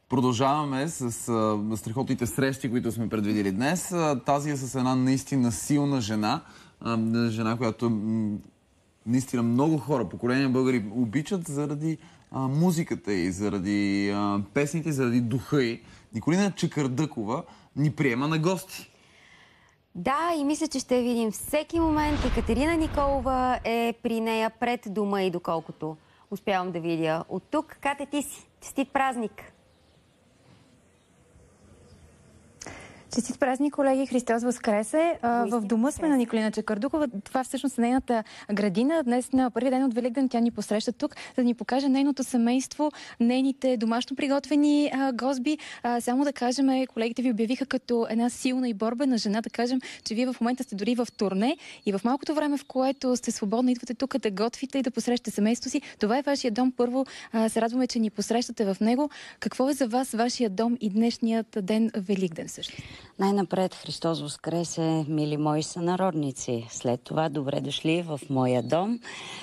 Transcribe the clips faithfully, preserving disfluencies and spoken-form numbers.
Продължаваме с а, страхотните срещи, които сме предвидели днес. А, тази е с една наистина силна жена. А, жена, която м, наистина много хора, поколения българи обичат заради а, музиката и заради а, песните, заради духа й. Николина Чакърдъкова ни приема на гости. Да, и мисля, че ще видим всеки момент. Екатерина Николова е при нея пред дома и доколкото успявам да видя от тук. Кате, ти си. Честит празник! Честит празник, колеги! Христос възкресе! В дома сме на Николина Чакърдъкова. Това всъщност е нейната градина. Днес на първи ден от Великден тя ни посреща тук, за да ни покаже нейното семейство, нейните домашно приготвени а, гозби. А, само да кажем, колегите ви обявиха като една силна и борбена жена, да кажем, че вие в момента сте дори в турне и в малкото време, в което сте свободни, идвате тук да готвите и да посрещате семейството си. Това е вашия дом. Първо а, се радваме, че ни посрещате в него. Какво е за вас вашия дом и днешният ден Великден също? Най-напред Христос възкресе, мили мои сънародници. След това добре дошли в моя дом.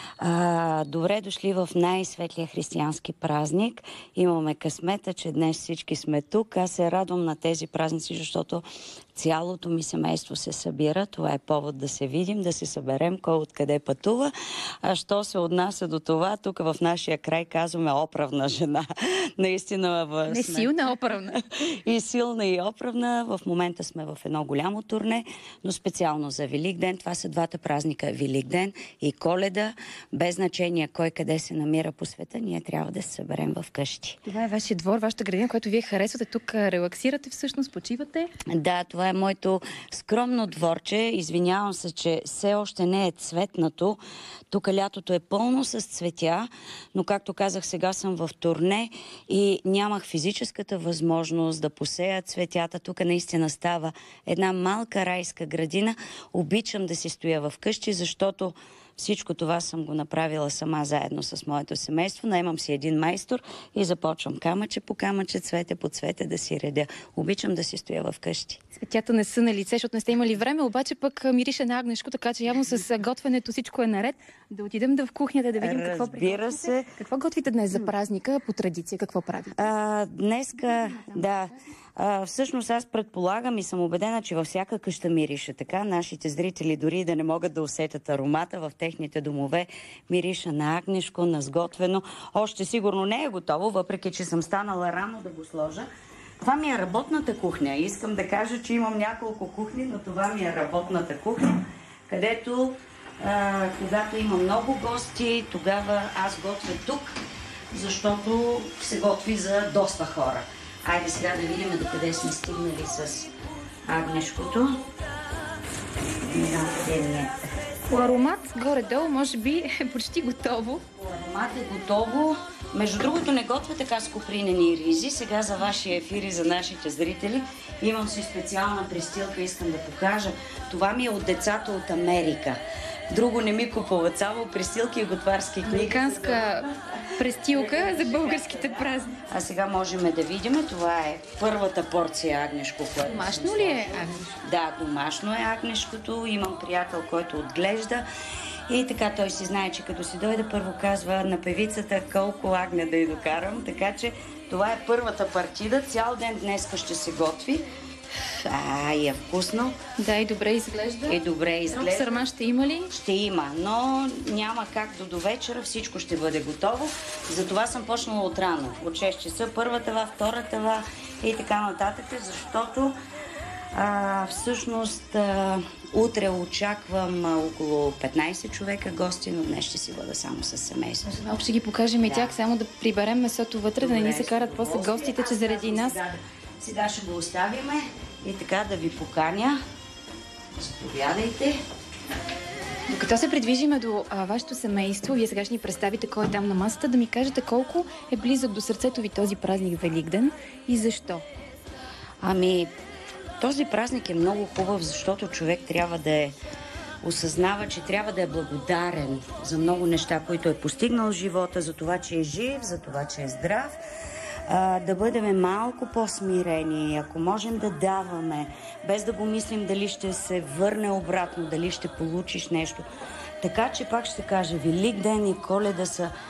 А, добре дошли в най-светлия християнски празник. Имаме късмета, че днес всички сме тук. Аз се радвам на тези празници, защото цялото ми семейство се събира. Това е повод да се видим, да се съберем, кой откъде пътува. А що се отнася до това, тук в нашия край казваме оправна жена. Наистина в... Не силна, оправна. И силна, и оправна. В момента сме в едно голямо турне, но специално за Великден. Това са двата празника. Великден и Коледа. Без значение кой къде се намира по света, ние трябва да се съберем в къщи. Това е вашия двор, вашата градина, която вие харесвате. Тук релаксирате всъщност, почивате. Да, това е моето скромно дворче. Извинявам се, че все още не е цветнато. Тук лятото е пълно с цветя, но както казах, сега съм в турне и нямах физическата възможност да посея цветята. Тук наистина става една малка райска градина. Обичам да си стоя в къщи, защото всичко това съм го направила сама заедно с моето семейство. Наемам си един майстор и започвам камъче по камъче, цвете по цвете да си редя. Обичам да си стоя в къщи. Цветята не са на лице, защото не сте имали време, обаче пък мирише на агнешко, така че явно с готвенето всичко е наред. Да отидем да в кухнята, да видим какво приготвите. Се. Какво готвите днес за празника по традиция? Какво правите? А, днеска, да. А, всъщност аз предполагам и съм убедена, че във всяка къща мирише така. Нашите зрители дори да не могат да усетят аромата в техните домове, мириша на агнешко, на сготвено. Още сигурно не е готово, въпреки че съм станала рано да го сложа. Това ми е работната кухня. Искам да кажа, че имам няколко кухни, но това ми е работната кухня, където а, когато има много гости, тогава аз готвя тук, защото се готви за доста хора. Айде сега да видим до къде сме стигнали с агнешкото. Не знам къде ми е. По аромат, горе-долу, може би е почти готово. По аромат е готово. Между другото, не готвя така с копринени ризи. Сега за вашия ефир и за нашите зрители имам си специална престилка, искам да покажа. Това ми е от децата от Америка. Друго не ми купуват, само престилки и готварски книги. Американска престилка за българските празници. А сега можем да видим. Това е първата порция агнешко. Домашно ли е агнешко? Да, домашно е агнешкото. Имам приятел, който отглежда. И така той си знае, че като си дойде, първо казва на певицата колко агне да й докарам. Така че това е първата партида. Цял ден днеска ще се готви. А, и е вкусно. Да, и добре изглежда. И добре изглежда. Сърма ще има ли? Ще има, но няма как до довечера, всичко ще бъде готово. Затова съм почнала отрано. От шест часа, първата ва, втората ва и така нататък, защото а, всъщност а, утре очаквам а, около петнайсет човека гости, но днес ще си бъда само с семейството. Малко ще ги покажем и тях, само да приберем месото вътре, добре, да не ни се карат после гостите, че заради нас. Сега, сега ще го оставиме и така да ви поканя. Заповядайте. Докато се придвижиме до а, вашето семейство, вие сега ще ни представите кой е там на масата, да ми кажете колко е близък до сърцето ви този празник Великден и защо? Ами, този празник е много хубав, защото човек трябва да е осъзнава, че трябва да е благодарен за много неща, които е постигнал в живота, за това, че е жив, за това, че е здрав. А, да бъдем малко по-смирени, ако можем да даваме, без да го мислим дали ще се върне обратно, дали ще получиш нещо. Така че пак ще кажа, Великден и Коледа са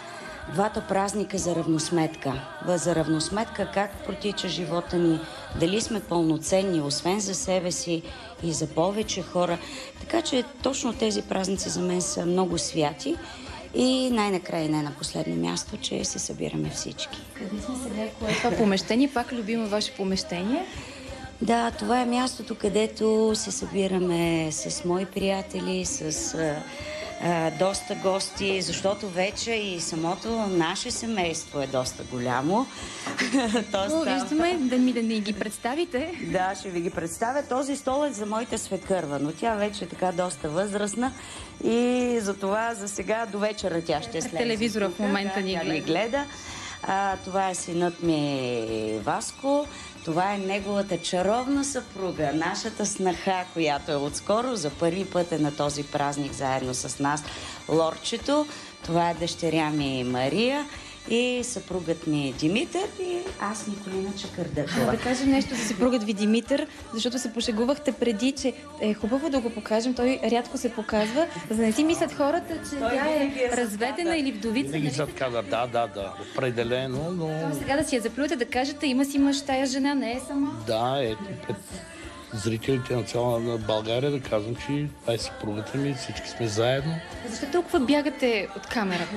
двата празника за равносметка. За равносметка как протича живота ни, дали сме пълноценни, освен за себе си и за повече хора. Така че точно тези празници за мен са много святи. И най-накрая и не на последно място, че се събираме всички. Къде сме сега? Кое е това помещение? Пак любимо ваше помещение? Да, това е мястото, където се събираме с мои приятели, с а, а, доста гости, защото вече и самото наше семейство е доста голямо. О, виждаме, да ми да не ги представите. Да, ще ви ги представя. Този стол е за моята свекърва, но тя вече е така доста възрастна и затова за сега до вечера тя ще слезе. Телевизора в момента ни гледа. гледа. А, това е синът ми Васко. Това е неговата чаровна съпруга, нашата снаха, която е отскоро за първи път е на този празник заедно с нас. Лорчето, това е дъщеря ми Мария и съпругът ми Димитър и аз Николина Чакърдъкова. Да кажем нещо за съпругът ви Димитър, защото се пошегувахте преди, че е хубаво да го покажем. Той рядко се показва, за да не си мислят хората, че Той тя е е разведена или вдовица. Винаги зад кадър, да, да, да, определено, но... Сега да си я заплюете, да кажете, има си мъж, тая жена, не е сама. Да, ето пред зрителите на цяла България да казвам, че това е съпругата ми, всички сме заедно. Защо толкова бягате от камерата?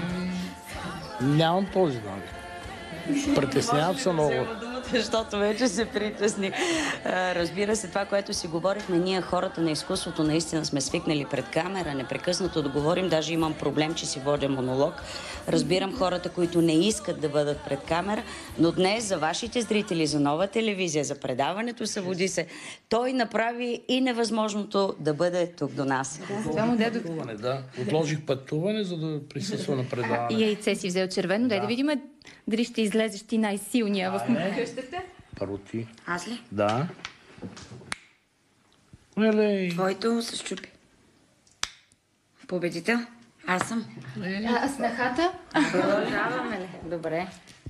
Нямам този навик. Притеснявам се много. Защото вече се притесни. Разбира се, това, което си говорихме, ние хората на изкуството наистина сме свикнали пред камера, непрекъснато да говорим, даже имам проблем, че си водя монолог. Разбирам хората, които не искат да бъдат пред камера, но днес за вашите зрители, за Нова телевизия, за предаването Събуди се, той направи и невъзможното да бъде тук до нас. Това му дадох. Да. Отложих пътуване, за да присъства на предаване. И яйце си взел червено. Дай да видим дали ще излезеш ти най-силния в къщата. Първо ти. Аз ли? Да. Елей. Твоето се щупи. Победител? Аз съм. А снахата? Продължаваме ли? Добре.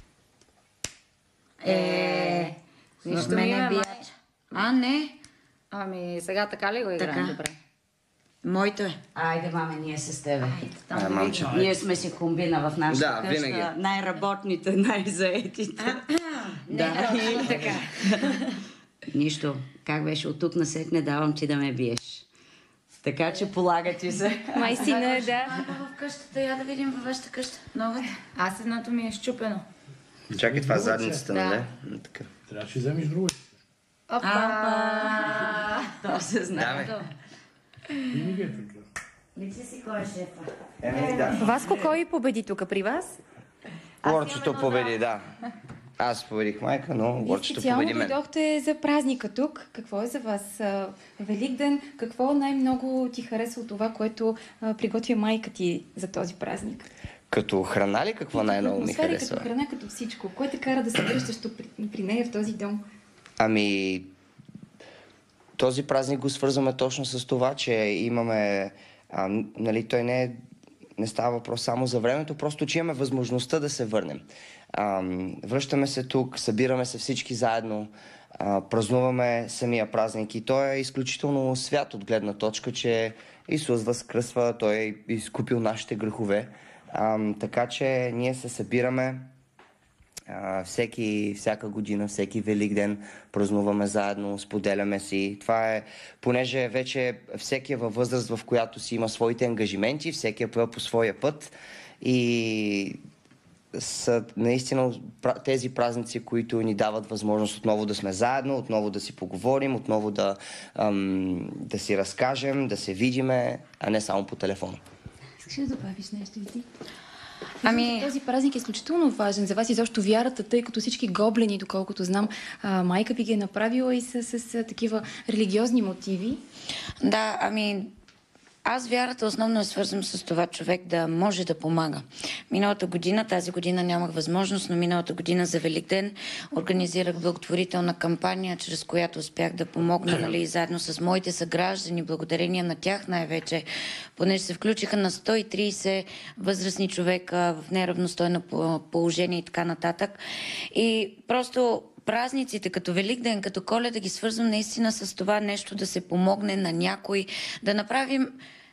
Е, нищо ми е бияч. А, не. Ами, сега така ли го играем? Така. Добре. Моето е. Айде, маме, ние се с тебе. Там А, мамче. Ние сме си комбина в нашата Да, къща. винаги. Най-работните, най-заетите. Да. Не, така. Нищо. Как беше от тук насетне, давам ти да ме биеш. Така че полага ти се. Май сина е, да. В къщата, я да видим във вашата къща. Новата. Аз едното ми е щупено. Чакай, това е задницата, Да. нали? Така. Трябва да вземеш друго. Опа! То се знае. Да, бе. Винаги е така. Вижте си кой е шефа. Еми, да. Васко, кой победи тук при вас? Лорчето победи, да. Аз победих майка, но Вие Лорчето специално победи мен. дойдохте за празника тук. Какво е за вас а, Великден? Какво най-много ти хареса от това, което а, приготвя майка ти за този празник? Като храна ли какво най-много ми Атмосфера, харесва? като храна, като всичко. Кой те кара да се връщаш тук при, при нея в този дом? Ами, този празник го свързваме точно с това, че имаме, а, нали, той не е, не става въпрос само за времето, просто че имаме възможността да се върнем. А, връщаме се тук, събираме се всички заедно, а, празнуваме самия празник и той е изключително свят от гледна точка, че Исус възкръсва, той е изкупил нашите грехове. А, така че ние се събираме а, всеки, всяка година, всеки Великден празнуваме заедно, споделяме си. Това е, понеже вече всеки е във възраст, в която си има своите ангажименти, всеки е поел по своя път и са наистина тези празници, които ни дават възможност отново да сме заедно, отново да си поговорим, отново да, ам, да си разкажем, да се видиме, а не само по телефона. Искаш да добавиш нещо и ти? Ами... Този празник е изключително важен за вас и защо вярата, тъй като всички гоблени, доколкото знам, а, майка ви ги е направила и с, с, с такива религиозни мотиви. Да, ами... Аз вярата основно е свързвам с това човек да може да помага. Миналата година, тази година нямах възможност, но миналата година за Великден организирах благотворителна кампания, чрез която успях да помогна, нали, заедно с моите съграждани, благодарение на тях най-вече, понеже се включиха на сто и трийсет възрастни човека в неравностойно положение и така нататък. И просто празниците, като Великден, като Коледа, ги свързвам наистина с това нещо да се помогне на някой, да направим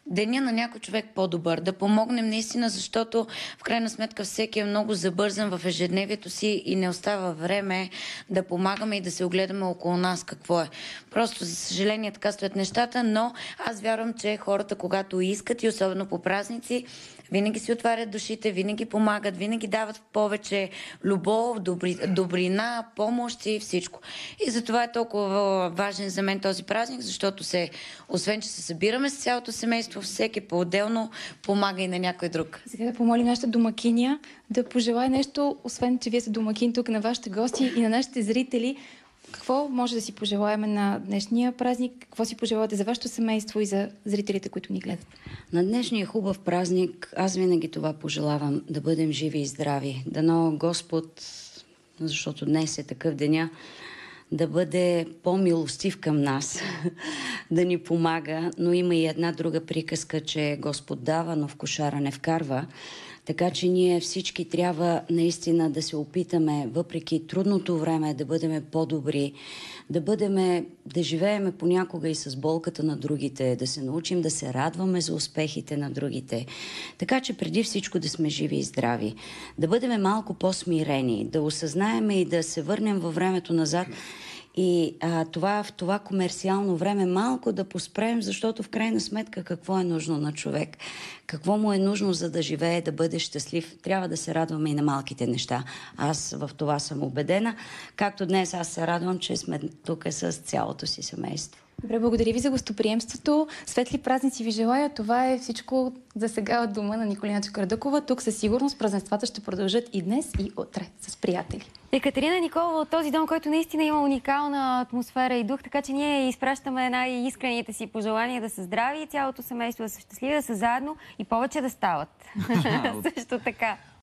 деня на някой човек по-добър, да помогнем наистина, защото в крайна сметка всеки е много забързан в ежедневието си и не остава време да помагаме и да се огледаме около нас какво е. Просто, за съжаление, така стоят нещата, но аз вярвам, че хората, когато искат и особено по празници, винаги си отварят душите, винаги помагат, винаги дават повече любов, добри, добрина, помощ и всичко. И затова е толкова важен за мен този празник, защото се, освен че се събираме с цялото семейство, всеки по-отделно помага и на някой друг. Сега да помолим нашата домакиня да пожелая нещо, освен че вие сте домакин тук на вашите гости и на нашите зрители. Какво може да си пожелаем на днешния празник? Какво си пожелавате за вашето семейство и за зрителите, които ни гледат? На днешния хубав празник аз винаги това пожелавам, да бъдем живи и здрави. Дано Господ, защото днес е такъв деня, да бъде по-милостив към нас, да ни помага, но има и една друга приказка, че Господ дава, но в кошара не вкарва. Така че ние всички трябва наистина да се опитаме, въпреки трудното време, да бъдем по-добри, да бъдем, да живееме понякога и с болката на другите, да се научим да се радваме за успехите на другите. Така че преди всичко да сме живи и здрави, да бъдем малко по-смирени, да осъзнаем и да се върнем във времето назад. И а, това, в това комерциално време малко да поспрем, защото в крайна сметка какво е нужно на човек? Какво му е нужно, за да живее, да бъде щастлив? Трябва да се радваме и на малките неща. Аз в това съм убедена. Както днес аз се радвам, че сме тук с цялото си семейство. Добре, благодаря ви за гостоприемството. Светли празници ви желая. Това е всичко за сега от дома на Николина Чакърдъкова. Тук със сигурност празненствата ще продължат и днес, и утре с приятели. Екатерина Николова от този дом, който наистина има уникална атмосфера и дух, така че ние изпращаме най-искрените си пожелания да са здрави, цялото семейство да са щастливи, да са заедно и повече да стават. Също така.